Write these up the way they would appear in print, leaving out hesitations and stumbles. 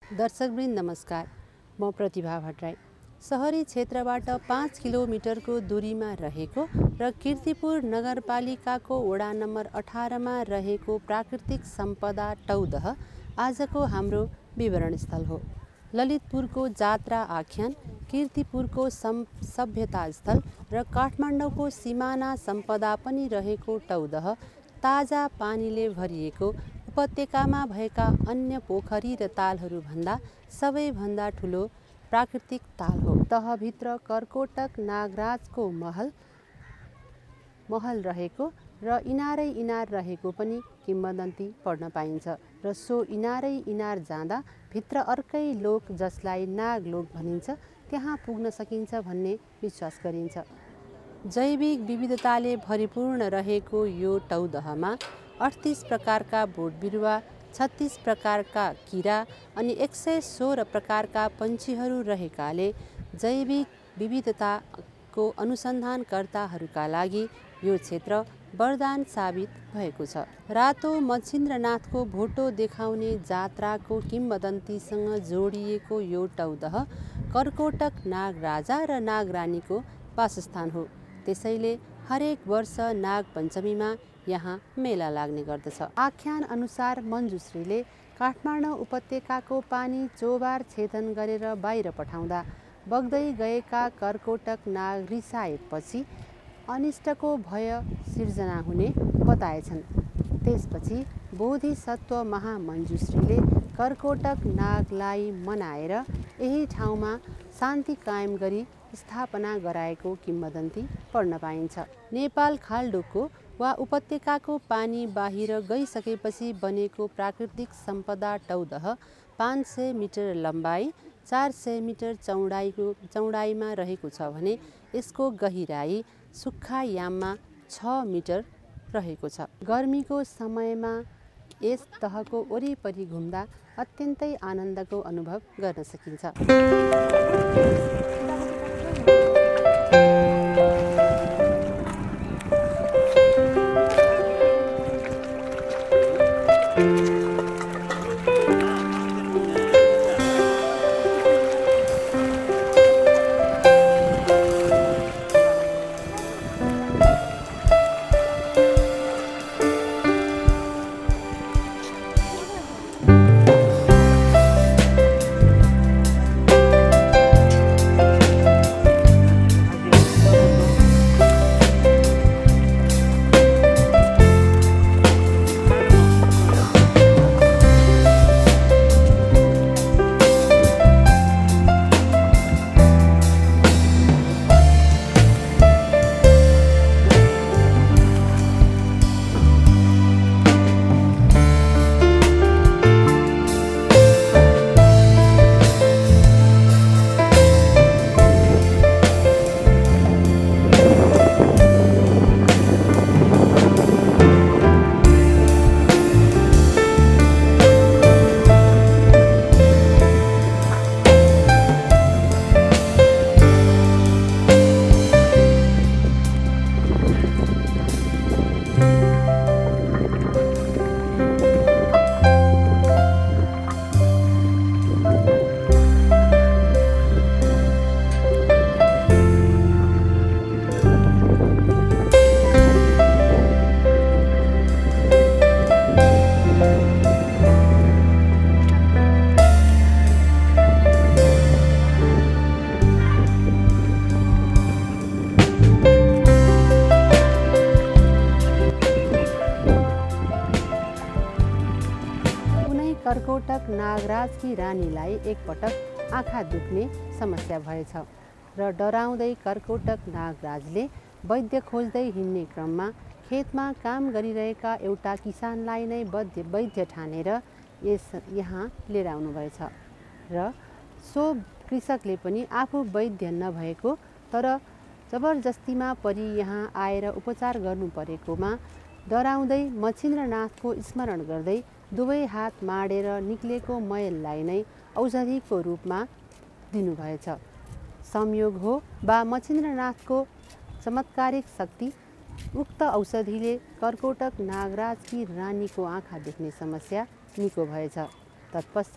दर्शकवृन्द नमस्कार, म प्रतिभा भट्टराई। सहरी क्षेत्रबाट 5 किलोमिटरको दूरीमा रहेको र कीर्तिपुर नगरपालिकाको वडा नम्बर 18मा रहेको प्राकृतिक सम्पदा टौदह आजको हाम्रो विवरणस्थल हो। ललितपुरको जात्रा आख्यान, कीर्तिपुरको सभ्यता स्थल र काठमाडौँको सिमाना सम्पदा पनि रहेको टौदह ताजा पानीले भरिएको उपत्यकामा भएका अन्य पोखरी र तालहरू भन्दा सबैभन्दा ठुलो प्राकृतिक ताल हो। तहभित्र कर्कोटक नागराजको महल रहेको र इनारै इनार रहेको पनि किम्वदन्ती पढ्न पाइन्छ र सो इनारै इनार जाँदा भित्र अर्कै लोक जसलाई नागलोक भनिन्छ त्यहाँ पुग्न सकिन्छ भन्ने विश्वास गरिन्छ। जैविक विविधताले भरिपूर्ण रहेको यो टौदहमा 38 प्रकारका बोट बिरुवा, 36 प्रकारका किरा अनि 116 प्रकारका पन्छीहरू रहेकाले जैविक विविधताको अनुसन्धानकर्ताहरूका लागि यो क्षेत्र वरदान साबित भएको छ। रातो मच्छिन्द्रनाथको भोटो देखाउने जात्राको किम्वदन्तीसँग जोडिएको यो टौदह कर्कोटक नागराजा र नागरानीको वासस्थान हो। त्यसैले हरेक वर्ष नागपञ्चमीमा यहाँ मेला लाग्ने गर्दछ। आख्यान अनुसार मञ्जुश्रीले काठमाडौँ उपत्यकाको पानी चोबार छेदन गरेर बाहिर पठाउँदा बग्दै गएका कर्कोटक नाग रिसाएपछि अनिष्टको भय सिर्जना हुने बताएछन्। त्यसपछि बोधिसत्व महामञ्जुश्रीले कर्कोटक नागलाई मनाएर यही ठाउँमा शान्ति कायम गरी स्थापना गराएको किम्वदन्ती पढ्न पाइन्छ। नेपाल खाल्डोको वा उपत्यकाको पानी बाहिर गइसकेपछि बनेको प्राकृतिक सम्पदा टौदह 500 मिटर लम्बाइ 400 मिटर चौडाइमा रहेको छ भने यसको गहिराई सुक्खा याममा 6 मिटर रहेको छ। गर्मीको समयमा यस तहको वरिपरि घुम्दा अत्यन्तै आनन्दको अनुभव गर्न सकिन्छ। कर्कोटक नागराजकी रानीलाई एकपटक आँखा दुख्ने समस्या भएछ र डराउँदै कर्कोटक नागराजले वैद्य खोज्दै हिँड्ने क्रममा खेतमा काम गरिरहेका एउटा किसानलाई नै वैद्य ठानेर यहाँ लिएर आउनुभएछ र सो कृषकले पनि आफू वैद्य नभएको तर जबरजस्तीमा परि यहाँ आएर उपचार गर्नु परेकोमा डराउँदै मच्छिन्द्रनाथको स्मरण गर्दै दुवै हात माडेर निक्लेको मैललाई नै औषधिको रूपमा दिनुभएछ। संयोग हो वा मच्छिन्द्रनाथको चमत्कारिक शक्ति, उक्त औषधिले कर्कोटक नागराजकी रानीको आँखा देख्ने समस्या निको भएछ। तत्पश्चात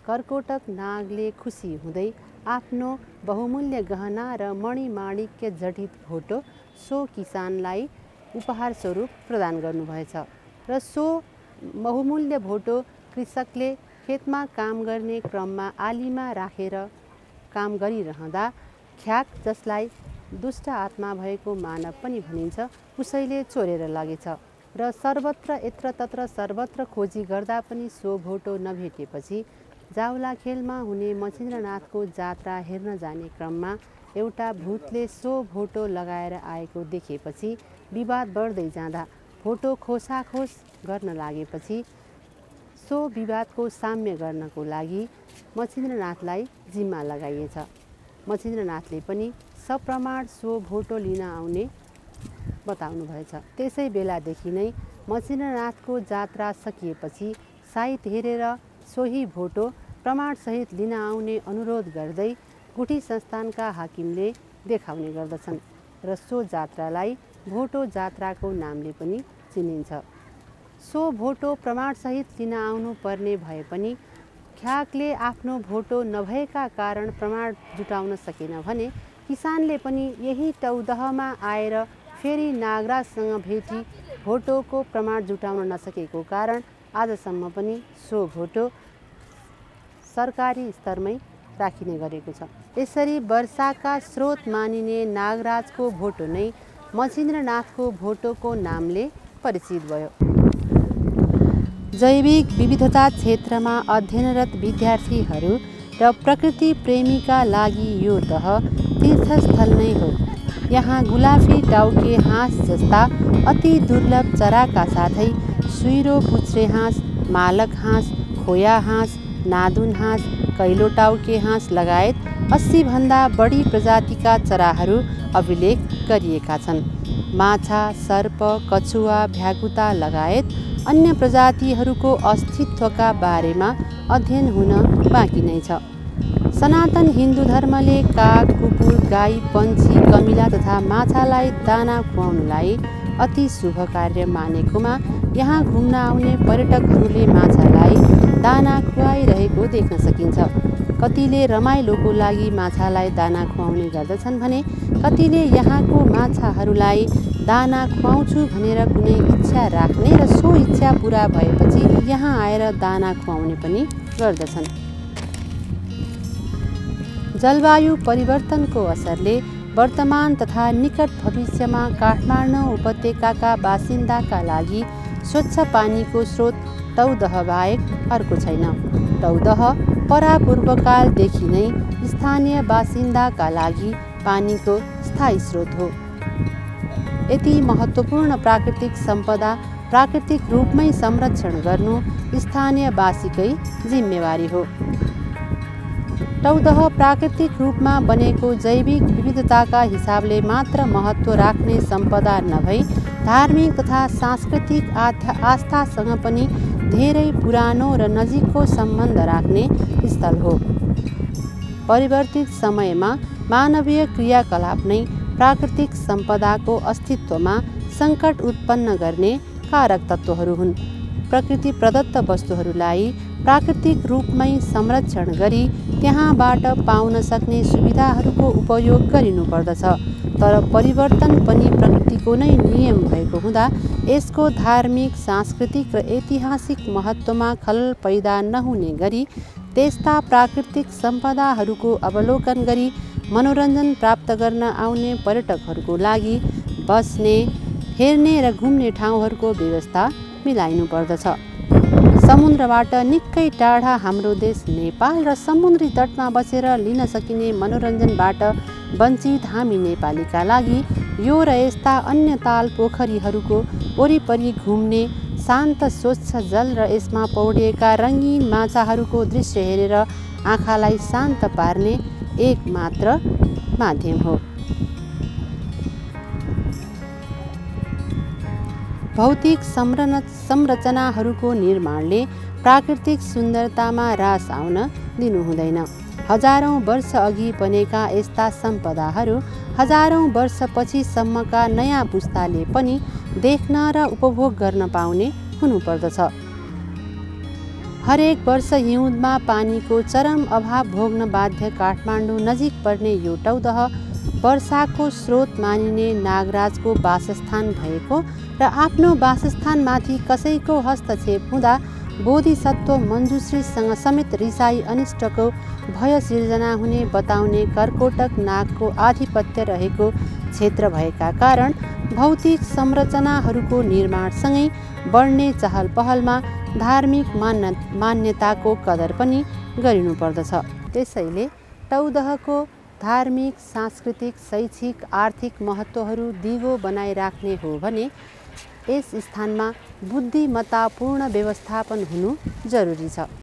कर्कोटक नागले खुसी हुँदै आफ्नो बहुमूल्य गहना र मणिमाणिक्य जडित भोटो सो किसानलाई उपहार स्वरूप प्रदान गर्नुभएछ र सो बहुमूल्य भोटो कृषकले खेतमा काम गर्ने क्रममा आलीमा राखेर काम गरिरहँदा ख्याक, जसलाई दुष्ट आत्मा भएको मानव पनि भनिन्छ, उसैले चोरेर लगेछ र सर्वत्र यत्रतत्र सर्वत्र खोजी गर्दा पनि सो भोटो नभेटेपछि जावलाखेलमा हुने मच्छिन्द्रनाथको जात्रा हेर्न जाने क्रममा एउटा भूतले सो भोटो लगाएर आएको देखेपछि विवाद बढ्दै जाँदा भोटो खोसाखोस गर्न लागेपछि सो विवादको साम्य गर्नको लागि मच्छिन्द्रनाथलाई जिम्मा लगाइएछ। मच्छिन्द्रनाथले पनि सप्रमाण सो भोटो लिन आउने बताउनु भएछ। त्यसै बेलादेखि नै मच्छिन्द्रनाथको जात्रा सकिएपछि साइत हेरेर सोही भोटो प्रमाणसहित लिन आउने अनुरोध गर्दै गुठी संस्थानका हाकिमले देखाउने गर्दछन् र सो जात्रालाई भोटो जात्राको नामले पनि चिनिन्छ। सो भोटो प्रमाणसहित लिन आउनु पर्ने भए पनि ख्याकले आफ्नो भोटो नभएका कारण प्रमाण जुटाउन सकेन भने किसानले पनि यही टौदहमा आएर फेरि नागराजसँग भेटी भोटोको प्रमाण जुटाउन नसकेको कारण आजसम्म पनि सो भोटो सरकारी स्तरमै राखिने गरेको छ। यसरी वर्षाका स्रोत मानिने नागराजको भोटो नै मच्छिन्द्रनाथको भोटोको नामले परिचित भयो। जैविक विविधता क्षेत्रमा अध्ययनरत विद्यार्थीहरू र प्रकृति प्रेमीका लागि यो दह तीर्थस्थल नै हो। यहाँ गुलाफी टाउके हाँस जस्ता अति दुर्लभ चराका साथै सुइरो पुच्छ्रे हाँस, मालक हाँस, खोया हाँस, नादुन हाँस, कैलो टाउके हाँस लगायत 80 भन्दा बढी प्रजातिका चराहरू अभिलेख गरिएका छन्। माछा, सर्प, कछुवा, भ्यागुता लगायत अन्य प्रजातिहरूको अस्तित्वका बारेमा अध्ययन हुन बाँकी नै छ। सनातन हिन्दू धर्मले काग, कुकुर, गाई, पन्छी, कमिला तथा माछालाई दाना खुवाउनुलाई अति शुभ कार्य मानेकोमा यहाँ घुम्न आउने पर्यटकहरूले माछालाई दाना खुवाइरहेको देख्न सकिन्छ। कतिले रमाइलोको लागि माछालाई दाना खुवाउने गर्दछन् भने कतिले यहाँको माछाहरूलाई दाना खुवाउँछु भनेर कुनै इच्छा राख्ने र सो इच्छा पुरा भएपछि यहाँ आएर दाना खुवाउने पनि गर्दछन्। जलवायु परिवर्तनको असरले वर्तमान तथा निकट भविष्यमा काठमाडौँ उपत्यकाका बासिन्दाका लागि स्वच्छ पानीको स्रोत टौदह बाहेक अर्को छैन। टौदह परापूर्वकालदेखि नै स्थानीय बासिन्दाका लागि पानीको स्थायी स्रोत हो। यति महत्त्वपूर्ण प्राकृतिक सम्पदा प्राकृतिक रूपमै संरक्षण गर्नु स्थानीयवासीकै जिम्मेवारी हो। टौदह प्राकृतिक रूपमा बनेको जैविक विविधताका हिसाबले मात्र महत्त्व राख्ने सम्पदा नभई धार्मिक तथा सांस्कृतिक आस्थासँग पनि धेरै पुरानो र नजिकको सम्बन्ध राख्ने स्थल हो। परिवर्तित समयमा मानवीय क्रियाकलाप नै प्राकृतिक सम्पदाको अस्तित्वमा सङ्कट उत्पन्न गर्ने कारक तत्त्वहरू हुन्। प्रकृति प्रदत्त वस्तुहरूलाई प्राकृतिक रूपमै संरक्षण गरी त्यहाँबाट पाउन सक्ने सुविधाहरूको उपयोग गरिनुपर्दछ। तर परिवर्तन पनि प्रकृतिको नै नियम भएको हुँदा यसको धार्मिक, सांस्कृतिक र ऐतिहासिक महत्त्वमा खलल पैदा नहुने गरी त्यस्ता प्राकृतिक सम्पदाहरूको अवलोकन गरी मनोरञ्जन प्राप्त गर्न आउने पर्यटकहरूको लागि बस्ने, हेर्ने र घुम्ने ठाउँहरूको व्यवस्था मिलाइनु पर्दछ। समुद्रबाट निकै टाढा हाम्रो देश नेपाल र समुद्री तटमा बसेर लिन सकिने मनोरञ्जनबाट वञ्चित हामी नेपालीका लागि यो र यस्ता अन्य ताल पोखरीहरूको वरिपरि घुम्ने, शान्त स्वच्छ जल र यसमा पौडिएका रङ्गीन माछाहरूको दृश्य हेरेर आँखालाई शान्त पार्ने एक मात्र माध्यम हो। भौतिक संरचनाहरूको निर्माणले प्राकृतिक सुन्दरतामा ह्रास आउन दिनु हुँदैन। हजारौँ वर्ष अघि बनेका यस्ता सम्पदाहरू हजारौँ वर्षपछिसम्मका नयाँ पुस्ताले पनि देख्न र उपभोग गर्न पाउने हुनुपर्दछ। हरेक वर्ष हिउँदमा पानीको चरम अभाव भोग्न बाध्य काठमाडौँ नजिक पर्ने यो टौदह वर्षाको स्रोत मानिने नागराजको वासस्थान भएको र आफ्नो वासस्थानमाथि कसैको हस्तक्षेप हुँदा बोधिसत्व मञ्जुश्रीसँग समेत रिसाई अनिष्टको भय सिर्जना हुने बताउने कर्कोटक नागको आधिपत्य रहेको क्षेत्र भएका कारण भौतिक संरचनाहरूको निर्माणसँगै बढ्ने चहल पहलमा धार्मिक मान्यताको कदर पनि गरिनुपर्दछ। त्यसैले टौदहको धार्मिक, सांस्कृतिक, शैक्षिक, आर्थिक महत्त्वहरू दिगो बनाइराख्ने हो भने यस स्थानमा बुद्धिमत्तापूर्ण व्यवस्थापन हुनु जरुरी छ।